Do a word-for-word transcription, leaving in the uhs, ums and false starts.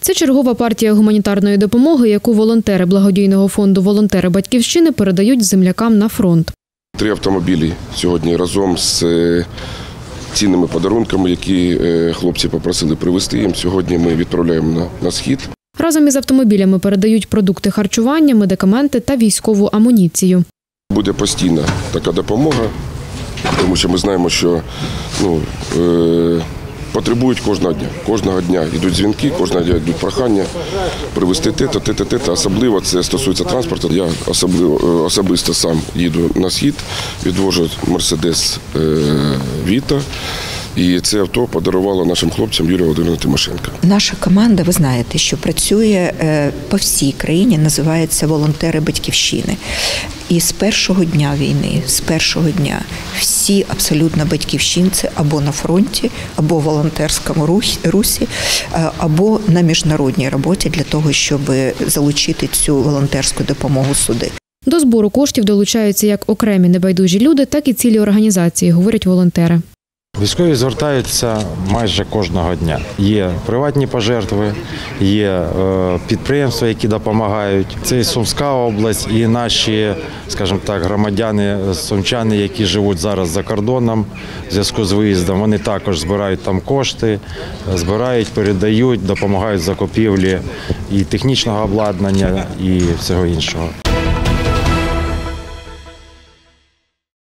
Це чергова партія гуманітарної допомоги, яку волонтери благодійного фонду «Волонтери Батьківщини» передають землякам на фронт. Три автомобілі сьогодні разом з цінними подарунками, які хлопці попросили привезти їм. Сьогодні ми відправляємо на, на схід. Разом із автомобілями передають продукти харчування, медикаменти та військову амуніцію. Буде постійна така допомога, тому що ми знаємо, що ну, е, потребують кожного дня. Кожного дня йдуть дзвінки, кожного дня йдуть прохання привезти те-то, те-то, те-то. Особливо це стосується транспорту. Я особливо, особисто сам їду на схід, відвожу Мерседес е, Віта. І це авто подарувало нашим хлопцям Юлія Володимирівна Тимошенко. Наша команда, ви знаєте, що працює по всій країні, називається «Волонтери Батьківщини». І з першого дня війни, з першого дня всі абсолютно батьківщинці або на фронті, або в волонтерському русі, або на міжнародній роботі для того, щоб залучити цю волонтерську допомогу сюди. До збору коштів долучаються як окремі небайдужі люди, так і цілі організації, говорять волонтери. Військові звертаються майже кожного дня. Є приватні пожертви, є підприємства, які допомагають. Це і Сумська область, і наші, скажімо так, громадяни, сумчани, які живуть зараз за кордоном в зв'язку з виїздом. Вони також збирають там кошти, збирають, передають, допомагають в закупівлі і технічного обладнання, і всього іншого.